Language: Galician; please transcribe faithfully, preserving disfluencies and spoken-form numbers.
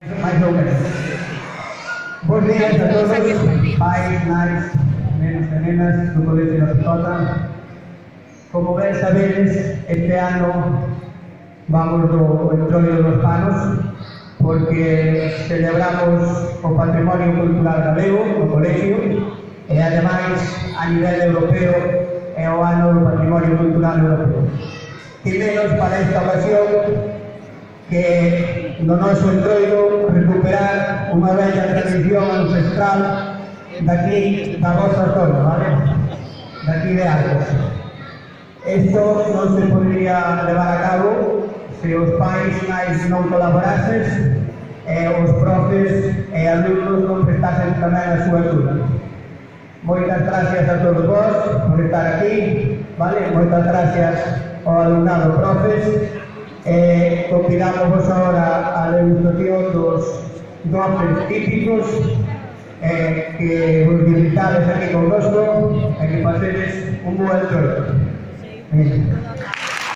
máis ou menos. Bos días a todos, pais, nais, nenos e nenas do Colegio da Picota. Como ben sabedes, este ano vamos do entroido dos panos porque celebramos o patrimonio cultural galego no colegio e ademais a nivel europeo é o ano do patrimonio cultural europeo. E menos para esta ocasión que no noso entroido recuperar unha bella tradición ancestral daqui da vosa zona, vale? Daqui de Arcos. Isto non se podría levar a cabo se os pais nais non colaborases e os profes e alumnos non prestasen tamén a súa ajuda. Moitas gracias a todos vos por estar aquí, vale? Moitas gracias ao alumnado profes. Eh, convidamos vos agora a degustación dos doces típicos eh, que vos visitades aquí con vosotros e que pasedes un bo entroido. Sí.